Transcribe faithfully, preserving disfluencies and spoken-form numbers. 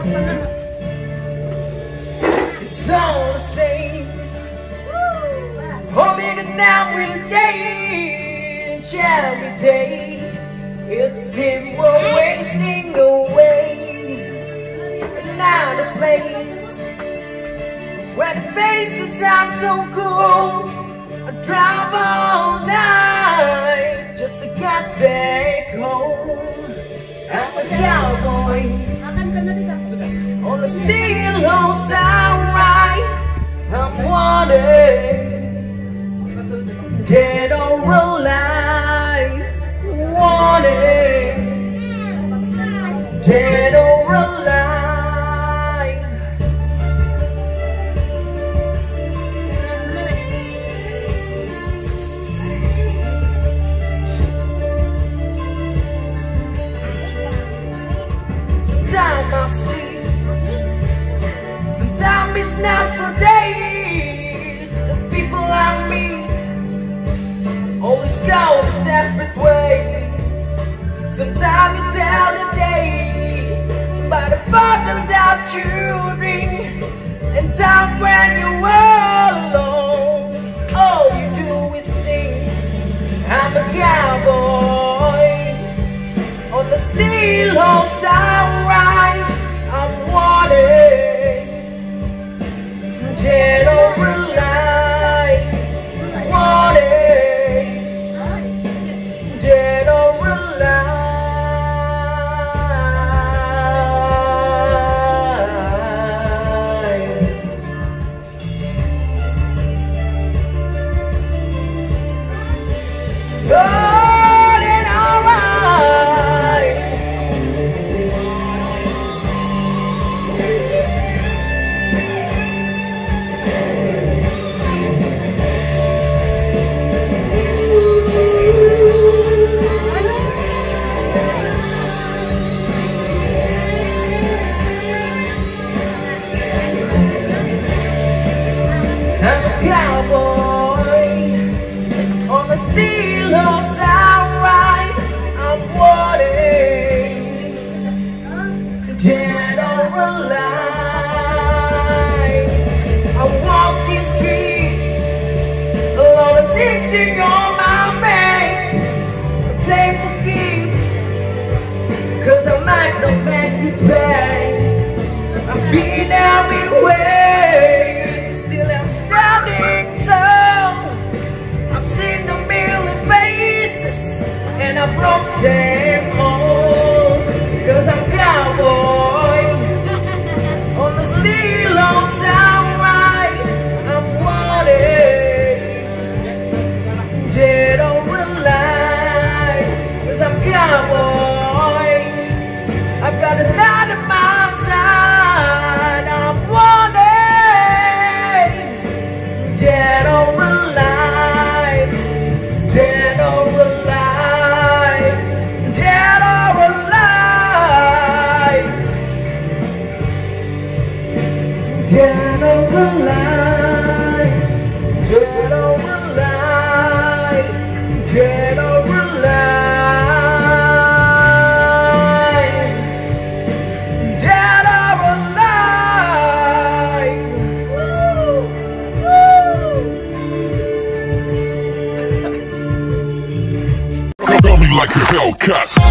It's all the same. Holding it now will change every day. It's him we're wasting away. Another place where the faces are so cool. I drive all night just to get back home. I'm a cowboy on the steel horse I ride. I'm wanted, dead or alive. Wanted, dead or alive. Sometimes I sleep, sometimes it's not for days. The people I meet always go the separate ways. Sometimes you tell the day by the bottle that you drink, and time when you're alone, all you do is think. I'm a cowboy on the steel horse I ride. I'm wanted, dead or alive. Wanted, dead or alive. Good and alright. I'm a cowboy on a steel horse I ride. I'm wanted, dead or alive. I walk this street alone and sixteen on my back. I play for keeps, cause I might not make it back. I've been everywhere, still I'm standing tall. I've seen a million faces and I broke them all. Cause I'm cowboy on the steel horse I ride. I'm wanted, dead or alive. Cause I'm cowboy, I've got a lot of my side. I'm wanted, dead or alive. Dead or alive. Dead or alive. Dead or alive. Dead or alive. Dead or alive. Dead or alive. Woo! Woo! Tell me like a Hellcat.